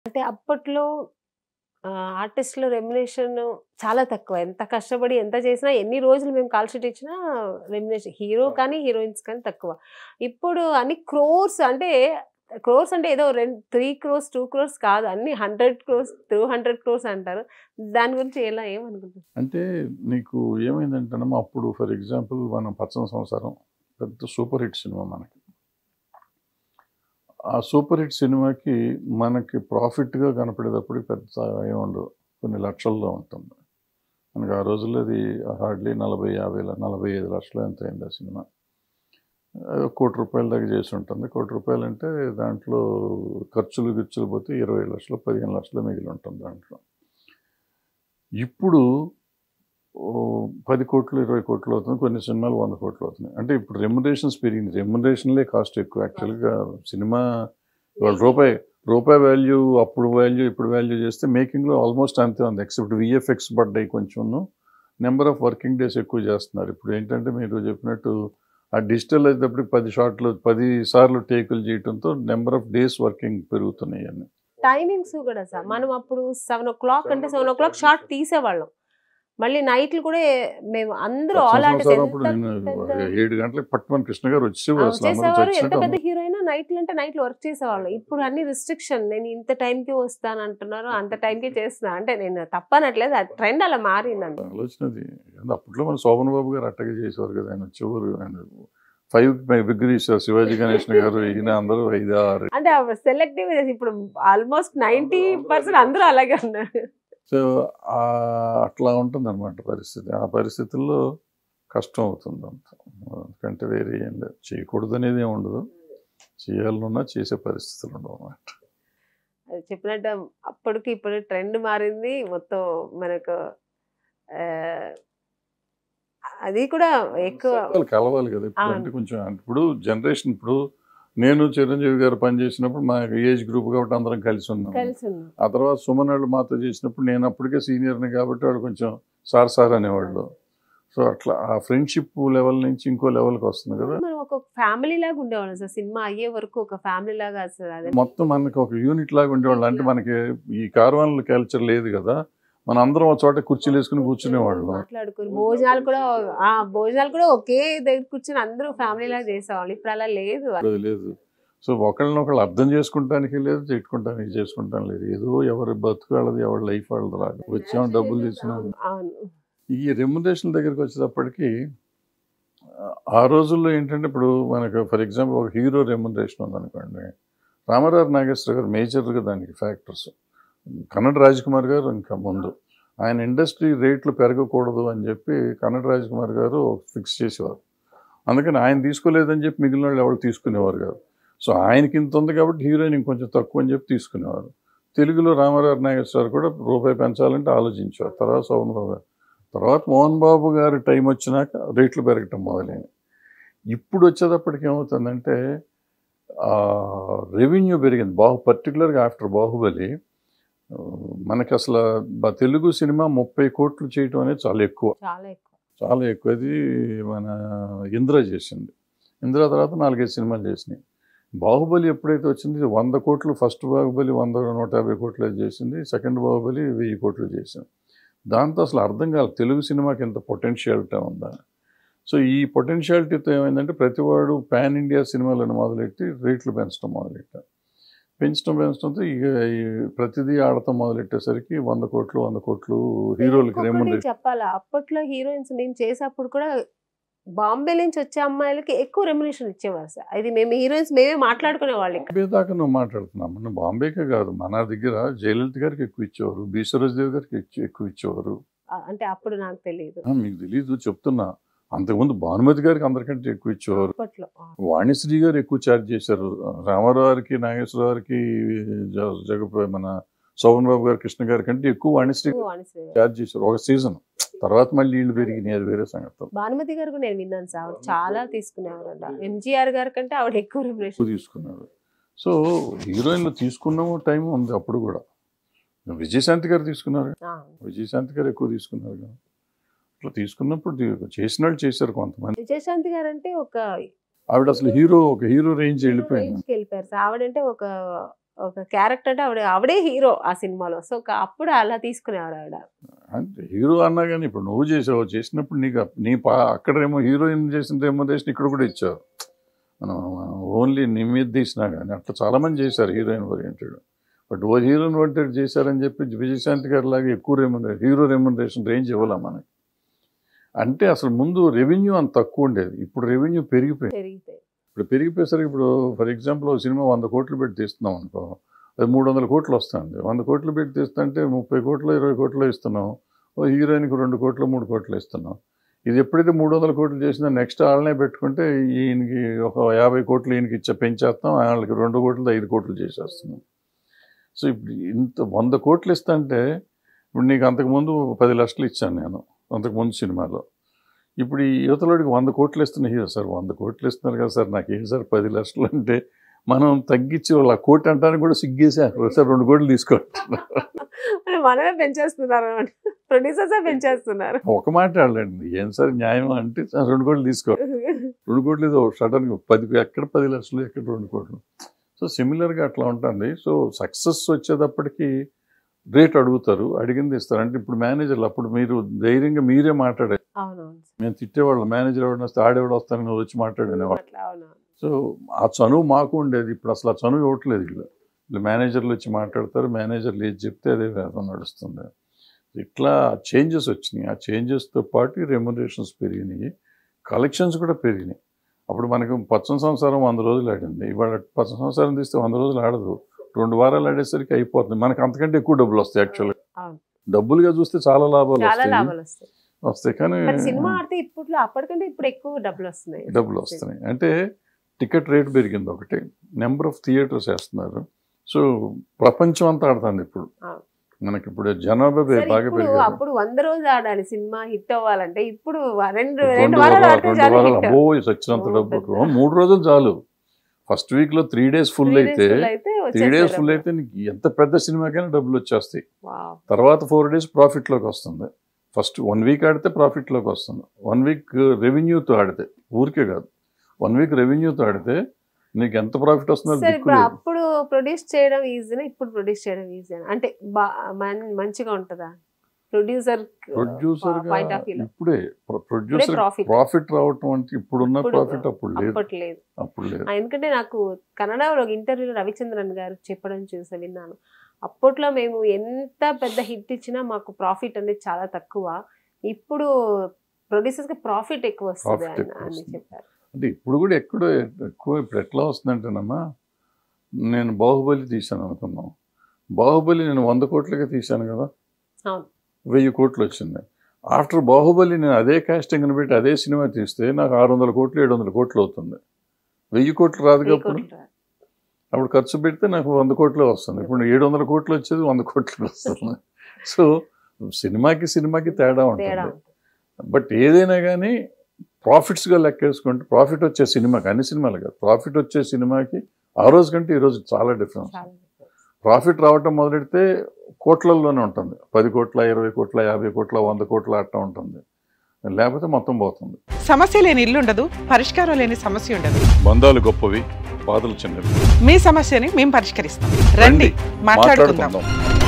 అంటే అప్పట్లో ఆర్టిస్ట్‌ల రెమ్యునరేషన్ చాలా తక్కువ. ఎంత కష్టపడి ఎంత చేసినా, ఎన్ని రోజులు మేము కాల్ షీట్ ఇచ్చినా రెమ్యునరేషన్ హీరో కానీ, హీరోయిన్స్ కానీ తక్కువ. ఇప్పుడు అన్ని క్రోర్స్ అంటే క్రోర్స్ అంటే ఏదో 3 క్రోర్స్, 2 క్రోర్స్ కాదు. అన్ని 100 క్రోర్స్, 200 క్రోర్స్ అంటారు. దాని గురించి ఏమనుకుంటున్నారు? అంటే నీకు ఏమైందంటేనమ్మా అప్పుడు ఫర్ ఎగ్జాంపుల్ మనం 'పచ్చని సంసారం' పెద్ద సూపర్ హిట్ సినిమా మనకి. ఆ సూపర్ హిట్ సినిమాకి మనకి ప్రాఫిట్‌గా కనపడేటప్పటికి పెద్ద ఏముండదు. కొన్ని లక్షల్లో ఉంటుంది. మనకు ఆ రోజుల్లో అది హార్డ్‌లీ 40, 50, 45 లక్షలో ఎంతో అయింది ఆ సినిమా. ₹1,00,00,000 దాకా చేసి ఉంటుంది. ₹1,00,00,000 అంటే దాంట్లో గిర్చులు పోతే 20 లక్షలు, 15 లక్షలు మిగిలి ఉంటుంది దాంట్లో. ఇప్పుడు 10,00,00,000, 20,00,00,000 అవుతుంది. కొన్ని సినిమాలు 100,00,00,000 అవుతున్నాయి. అంటే ఇప్పుడు రెమ్యునరేషన్స్ పెరిగింది. రెమ్యునరేషన్‌లే కాస్ట్ ఎక్కువ యాక్చువల్‌గా సినిమా ఇవాళ రూపాయి వాల్యూ అప్పుడు వాల్యూ, ఇప్పుడు వాల్యూ చేస్తే మేకింగ్‌లో ఆల్మోస్ట్ అంతే ఉంది. ఎక్సెప్ట్ వీఎఫ్ఎక్స్ పడ్డాయి కొంచెంను. నెంబర్ ఆఫ్ వర్కింగ్ డేస్ ఎక్కువ చేస్తున్నారు. ఇప్పుడు ఏంటంటే మీరు చెప్పినట్టు ఆ డిజిటల్ అయ్యేటప్పటికి 10 సార్లు టేకులు చేయడంతో నెంబర్ ఆఫ్ డేస్ వర్కింగ్ పెరుగుతున్నాయి అన్నీ. టైమింగ్స్ కూడా సార్. మనం అప్పుడు 7:00 అంటే 7:00 షార్ట్ తీసేవాళ్ళం. మళ్ళీ నైట్‌లు కూడా మేము అందరూ ఆల్ ఆర్టిస్ట్ అప్పుడు నేను 7 గంటలకు పట్టుమని కృష్ణ గారు వచ్చేవారు. అసలు అందరూ చేసేవారు. ఎంత చచ్చినట్టు పెద్ద హీరో అయినా నైట్‌లు అంటే నైట్‌లు వర్క్ చేసేవాళ్ళం. ఇప్పుడు అన్ని రిస్ట్రిక్షన్. నేను ఇంత టైంకి వస్తానంటున్నారు. అంత టైంకి చేస్తున్నా. అంటే నేను తప్పనట్లేదు. అది ట్రెండ్ అలా మారిందండి. ఆలోచన అది. అప్పట్లో మన శోభన్ బాబు గారు అట్టగే చేసేవారు కదా! ఆయన వచ్చేవారు. ఆయన 5 బిగ్ తీశారు. శివాజీ గణేషన్ గారు ఈయన అందరూ 5, 6. అంటే అప్పుడు సెలెక్టివ్ ఇప్పుడు ఆల్మోస్ట్ 90% అందరూ అలాగే ఉన్నారు. సో, అట్లా ఉంటుందన్నమాట పరిస్థితి. ఆ పరిస్థితుల్లో కష్టం అవుతుంది అంత. ఎందుకంటే వేరే ఏం లేదు. చేయకూడదు అనేది ఏమి ఉండదు. చేయాలనున్నా చేసే పరిస్థితులు ఉండవు అన్నమాట. అది చెప్పినట్టు అప్పటికి ఇప్పుడు ట్రెండ్ మారింది. మొత్తం మనకు ఆహ్, అది కూడా ఎక్కువ కలవాలి కదా! ఇప్పుడు అంటే కొంచెం ఇప్పుడు జనరేషన్ ఇప్పుడు నేను చిరంజీవి గారు పనిచేసినప్పుడు మా ఏజ్ గ్రూప్ కాబట్టి అందరం కలిసి ఉన్నాం. ఆ తర్వాత సుమన్ వాళ్ళు మాతో చేసినప్పుడు నేను అప్పటికే సీనియర్ని కాబట్టి వాళ్ళు కొంచెం సార్ అనేవాళ్ళు. సో అట్లా ఆ ఫ్రెండ్షిప్ లెవెల్ నుంచి ఇంకో లెవెల్కి వస్తుంది కదా. మనం ఒక ఫ్యామిలీ లాగా ఉండేవాళ్ళం సార్. సినిమా అయ్యే వరకు ఒక ఫ్యామిలీ లాగా అసలు మొత్తం మనకి ఒక యూనిట్ లాగా ఉండేవాళ్ళు. అంటే మనకి ఈ కార్వాన్ల కల్చర్ లేదు కదా. మన అందరం ఒక చోట కుర్చీలు వేసుకుని కూర్చునేవాళ్ళం. మాట్లాడుకుని భోజనాలు కూడా ఒకే దగ్గర కూర్చొని అందరూ ఫ్యామిలీ లాగా చేసేవాళ్ళు. ఇప్పుడు అలా లేదు. సో ఒకళ్ళనొకళ్ళు అర్థం చేసుకుంటానికి లేదు, తిట్టుకుంటానికి చేసుకుంటానికి లేదు. ఏదో ఎవరి బతుకు వాళ్ళది, ఎవరి లైఫ్ వాళ్ళది లాగా వచ్చాము, డబ్బులు తీసుకున్నాం. ఈ రెమ్యునరేషన్ దగ్గరికి వచ్చేటప్పటికి ఆ రోజుల్లో ఏంటంటే ఇప్పుడు మనకు ఫర్ ఎగ్జాంపుల్ ఒక హీరో రెమ్యునరేషన్ ఉందనుకోండి. రామారావు నాగేశ్వర గారు మేజర్గా దానికి ఫ్యాక్టర్స్. కన్నడ రాజ్కుమార్ గారు ఇంకా ముందు ఆయన ఇండస్ట్రీ రేట్లు పెరగకూడదు అని చెప్పి కన్నడ రాజ్కుమార్ గారు ఫిక్స్ చేసేవారు. అందుకని ఆయన తీసుకోలేదని చెప్పి మిగిలిన వాళ్ళు ఎవరు తీసుకునేవారు కాదు. సో ఆయనకి ఇంత ఉంది కాబట్టి హీరోయిన్ ఇంకొంచెం తక్కువ అని చెప్పి తీసుకునేవారు. తెలుగులో రామారావు నాగేశ్వర కూడా రూపాయి పెంచాలంటే ఆలోచించేవారు. తర్వాత శోభన్ బాబు గారు, తర్వాత మోహన్ బాబు గారి టైం వచ్చినాక రేట్లు పెరగటం మొదలైనవి. ఇప్పుడు వచ్చేటప్పటికి ఏమవుతుందంటే రెవెన్యూ పెరిగింది. పర్టికులర్గా ఆఫ్టర్ బాహుబలి మనకి అసలు తెలుగు సినిమా 30 కోట్లు చేయటం అనేది చాలా ఎక్కువ. అది మన ఇంద్ర చేసింది. ఇంద్ర తర్వాత 4-5 సినిమాలు చేసినాయి. బాహుబలి ఎప్పుడైతే వచ్చింది 100 కోట్లు, ఫస్ట్ బాహుబలి 100-150 కోట్లు చేసింది. సెకండ్ బాహుబలి 1000 కోట్లు చేసింది. దాంతో అసలు అర్థం కాదు తెలుగు సినిమాకి ఎంత పొటెన్షియాలిటీ ఉందా. సో ఈ పొటెన్షియాలిటీతో ఏమైందంటే ప్రతివాడు పాన్ ఇండియా సినిమాలను మొదలెట్టి రేట్లు పెంచడంతో ఇక ప్రతిదీ ఆడటం మొదలెట్టేసరికి 100 కోట్లు హీరోలకి రెమ్యునరేషన్. చెప్పాలా అప్పట్లో హీరోయిన్స్ నేను చేసేప్పుడు కూడా బాంబే నుంచి వచ్చే అమ్మాయిలకి ఎక్కువ రెమ్యునరేషన్ ఇచ్చేవారు సార్. అది మేము హీరోయిన్స్ మేమే మాట్లాడుకునే వాళ్ళు. బాంబే దాకా నువ్వు మాట్లాడుతున్నాం. మనం బాంబేకే కాదు, మన దగ్గర జయలలిత గారికి ఎక్కువ ఇచ్చేవారు, బి సరోజదేవి గారికి ఎక్కువ ఇచ్చేవారు. అంటే అప్పుడు నాకు తెలియదు. మీకు తెలీదు చెప్తున్నా. అంతకుముందు భానుమతి గారికి అందరికంటే ఎక్కువ ఇచ్చేవారు. వాణిశ్రీ గారు ఎక్కువ ఛార్జ్ చేశారు. రామారావు గారికి, నాగేశ్వర గారికి, మన శోభన్ బాబు గారు, కృష్ణ గారి కంటే ఎక్కువ వాణిశ్రీ ఛార్జ్ చేశారు ఒక సీజన్. తర్వాత మళ్ళీ వీళ్ళు పెరిగినాయి, అది వేరే సంగతి. భానుమతి గారు నేను విన్నాను సార్, ఆవిడ చాలా తీసుకునేవారు. ఎంజీఆర్ గారి కంటే ఆవిడ ఎక్కువ తీసుకున్నారు. సో హీరోయిన్లు తీసుకున్నాము టైం ఉంది అప్పుడు కూడా. విజయశాంతి గారు తీసుకున్నారు. విజయశాంతి గారు ఎక్కువ తీసుకున్నారు కదా. అట్లా తీసుకున్నప్పుడు చేసిన వాళ్ళు చేశారు కొంతమంది. విజయశాంతి గారు అంటే ఒక ఆవిడ అసలు ఒక హీరో రేంజ్ వెళ్ళిపోయారు. ఆవిడంటే ఒక ఒక క్యారెక్టర్ అంటే ఆవిడే హీరో ఆ సినిమాలో. సో అప్పుడు అలా తీసుకునేవారు ఆవిడ. అంటే హీరో అన్నా కానీ ఇప్పుడు నువ్వు చేసినప్పుడు నీకు అక్కడేమో హీరోయిన్ చేసిన రెమ్యునరేషన్ ఇక్కడ కూడా ఇచ్చావు. మనం ఓన్లీ నీ మీద తీసినా కానీ అట్లా చాలామంది చేశారు heroine oriented. But heroine oriented చేశారని చెప్పి విజయశాంతి గారి లాగా ఎక్కువ హీరో రెమ్యునరేషన్ రేంజ్ ఇవ్వాలా మనకి. అంటే అసలు ముందు రెవెన్యూ అంత తక్కువ ఉండేది, ఇప్పుడు రెవెన్యూ పెరిగిపోయింది. ఇప్పుడు పెరిగిపోయేసరికి ఇప్పుడు ఫర్ ఎగ్జాంపుల్ సినిమా 100 కోట్లు పెట్టి తీస్తున్నాం అనుకో, అది 300 కోట్లు వస్తుంది. 100 కోట్లు పెట్టి తీస్తుంటే 30 కోట్లు 20 కోట్లు ఇస్తున్నాం, ఓ హీరోయిన్కి 2 కోట్లు 3 కోట్లు ఇస్తున్నాం. ఇది ఎప్పుడైతే 300 కోట్లు చేసిందో నెక్స్ట్ వాళ్ళనే పెట్టుకుంటే ఈయనకి ఒక 50 కోట్లు ఈయనకి పెంచేస్తాం, వాళ్ళకి 2 కోట్లు 5 కోట్లు చేసేస్తున్నాం. సో ఇప్పుడు ఇంత 100 కోట్లు ఇస్తుంటే ఇప్పుడు నీకు అంతకుముందు 10 లక్షలు ఇచ్చాను నేను అంతకుముందు సినిమాలో. ఇప్పుడు ఈ యువతలోడికి 100 కోట్లు ఇస్తున్న హీరో, సార్ 100 కోట్లు ఇస్తున్నారు కదా సార్, నాకు ఏం సార్ 10 లక్షలు అంటే మనం తగ్గించి వాళ్ళ కోటి అంటానికి కూడా సిగ్గేసారు, సార్ 2 కోట్లు తీసుకోండి. మనమే పెంచేస్తున్నారు, ప్రొడ్యూసర్సే పెంచేస్తున్నారు. ఒక మాట వాళ్ళండి, ఏం సార్ న్యాయం అంటే 2 కోట్లు తీసుకోండి. 2 కోట్లు ఏదో సడన్గా 10 ఎక్కడ 10 లక్షలు ఎక్కడ 2 కోట్లు. సో సిమిలర్గా అట్లా ఉంటుంది. సో సక్సెస్ వచ్చేటప్పటికి రేట్ అడుగుతారు, అడిగింది ఇస్తారు. అంటే ఇప్పుడు మేనేజర్లు అప్పుడు మీరు ధైర్యంగా మీరే మాట్లాడారు. మేము తిట్టేవాళ్ళు, మేనేజర్ ఎవరు వస్తే ఆడేవాడు వస్తాను నువ్వు వచ్చి మాట్లాడేవాళ్ళు. సో ఆ చనువు మాకు ఉండేది. ఇప్పుడు అసలు ఆ చనువు ఇవ్వట్లేదు. ఇలా మేనేజర్లు వచ్చి మాట్లాడతారు, మేనేజర్లు ఏది చెప్తే అదే వేదం నడుస్తుంది. ఇట్లా చేంజెస్ వచ్చినాయి. ఆ చేంజెస్తో పాటు రెమ్యునరేషన్స్ పెరిగినాయి, కలెక్షన్స్ కూడా పెరిగినాయి. అప్పుడు మనకు పచ్చని సంవత్సరం 100 రోజులు ఆడింది, ఇవాళ పచ్చని సంవత్సరం తీస్తే 100 రోజులు ఆడదు, 2 వారాలు ఆడేసరికి అయిపోతుంది. మనకు అంతకంటే ఎక్కువ డబ్బులు వస్తాయి. యాక్చువల్గా డబ్బులుగా చూస్తే చాలా లాభాలు వస్తాయి. కానీ సినిమా ఆడితే ఇప్పుడు అప్పటికంటే ఇప్పుడు ఎక్కువ డబ్బులు వస్తున్నాయి. అంటే టికెట్ రేట్ పెరిగింది ఒకటి, నెంబర్ ఆఫ్ థియేటర్స్ వేస్తున్నారు. సో ప్రపంచం అంతా ఆడుతుంది ఇప్పుడు. మనకి ఇప్పుడు జనాభా బాగా పెరిగింది. అప్పుడు 100 రోజులు ఆడాలి సినిమా హిట్ అవ్వాలంటే, ఇప్పుడు 2 వచ్చినంత డబ్బు 3 రోజులు చాలు. ఫస్ట్ వీక్లో 3 డేస్ ఫుల్ అయితే 3 డేస్ ఫుల్ అయితే నీకు ఎంత పెద్ద సినిమాకైనా డబ్బులు వచ్చేస్తాయి. తర్వాత 4 డేస్ ప్రాఫిట్లోకి వస్తుంది. ఫస్ట్ 1 వీక్ ఆడితే ప్రాఫిట్లోకి వస్తుంది. 1 వీక్ రెవెన్యూతో ఆడితే, ఊరికే కాదు, 1 వీక్ రెవెన్యూతో ఆడితే నీకు ఎంత ప్రాఫిట్ వస్తుందో. అప్పుడు ప్రొడ్యూస్ చేయడం ఈజీనా, ఇప్పుడు ప్రొడ్యూస్ చేయడం ఈజీనా? అంటే మంచిగా ఉంటుందా ప్రొడ్యూసర్ ఇప్పుడే ప్రాఫిట్ రావటం అంటే ఇప్పుడున్న ప్రాఫిట్ అప్పుడు లేదు. ఎందుకంటే నాకు కన్నడలో ఒక ఇంటర్వ్యూలో రవిచంద్రన్ గారు చెప్పడం విన్నాను. అప్పట్లో మేము ఎంత పెద్ద హిట్ ఇచ్చినా మాకు ప్రాఫిట్ అనేది చాలా తక్కువ, ఇప్పుడు ప్రొడ్యూసర్స్ కి ప్రాఫిట్ ఎక్కువ వస్తుంది అని చెప్పారు. అంటే ఇప్పుడు కూడా ఎక్కువ ఇప్పుడు ఎట్లా వస్తుందంటేనమ్మా, నేను బాహుబలి తీశాను అనుకున్నాం, బాహుబలి నేను 100 కోట్లకే తీశాను కదా, 1000 కోట్లు వచ్చింది. ఆఫ్టర్ బాహుబలి నేను అదే కాస్టింగ్ని పెట్టి అదే సినిమా తీస్తే నాకు 600 కోట్లు 700 కోట్లు అవుతుంది. 1000 కోట్లు రాదుగా అప్పుడు ఖర్చు పెడితే నాకు 100 కోట్లు వస్తుంది. ఇప్పుడు 700 కోట్లు వచ్చేది 100 కోట్లు వస్తుంది. సో సినిమాకి తేడా ఉంటుంది. బట్ ఏదైనా కానీ ప్రాఫిట్స్గా లెక్కేసుకుంటే ప్రాఫిట్ వచ్చే సినిమాకి, అన్ని సినిమాలు కాదు, ప్రాఫిట్ వచ్చే సినిమాకి ఆ రోజు కంటే ఈ రోజు చాలా డిఫరెన్స్. ప్రాఫిట్ రావటం మొదలెడితే కోట్లలోనే ఉంటుంది. 10 కోట్ల 20 కోట్ల 50 కోట్ల 100 కోట్ల అట్లా ఉంటుంది, లేకపోతే మొత్తం పోతుంది. సమస్య లేని ఇల్లు ఉండదు, పరిష్కారం లేని సమస్య ఉండదు. బంధాలు గొప్పవి, బాధలు చిన్నవి. మీ సమస్యని మేము పరిష్కరిస్తాం. రండి మాట్లాడుకుందాం.